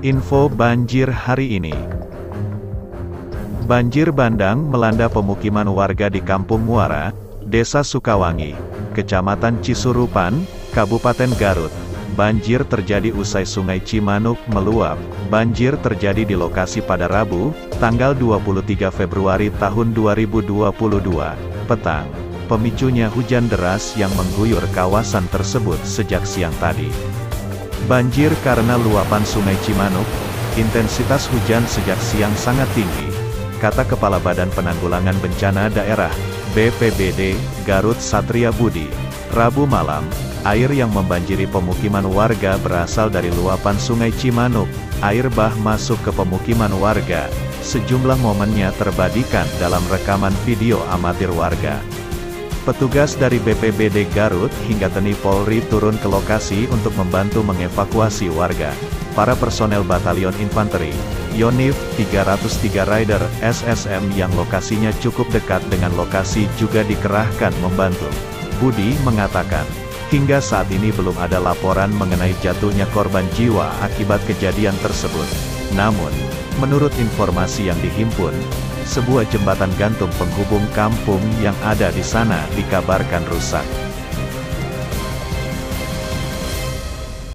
Info banjir hari ini. Banjir bandang melanda pemukiman warga di Kampung Muara, Desa Sukawangi, Kecamatan Cisurupan, Kabupaten Garut. Banjir terjadi usai Sungai Cimanuk meluap. Banjir terjadi di lokasi pada Rabu, tanggal 23 Februari tahun 2022, petang. Pemicunya hujan deras yang mengguyur kawasan tersebut sejak siang tadi. Banjir karena luapan Sungai Cimanuk, intensitas hujan sejak siang sangat tinggi, kata Kepala Badan Penanggulangan Bencana Daerah, BPBD, Garut Satria Budi. Rabu malam, air yang membanjiri pemukiman warga berasal dari luapan Sungai Cimanuk. Air bah masuk ke pemukiman warga. Sejumlah momennya terbadikan dalam rekaman video amatir warga. Petugas dari BPBD Garut hingga TNI Polri turun ke lokasi untuk membantu mengevakuasi warga. Para personel Batalion Infanteri, Yonif 303 Rider SSM yang lokasinya cukup dekat dengan lokasi juga dikerahkan membantu. Budi mengatakan, hingga saat ini belum ada laporan mengenai jatuhnya korban jiwa akibat kejadian tersebut. Namun, menurut informasi yang dihimpun, sebuah jembatan gantung penghubung kampung yang ada di sana dikabarkan rusak.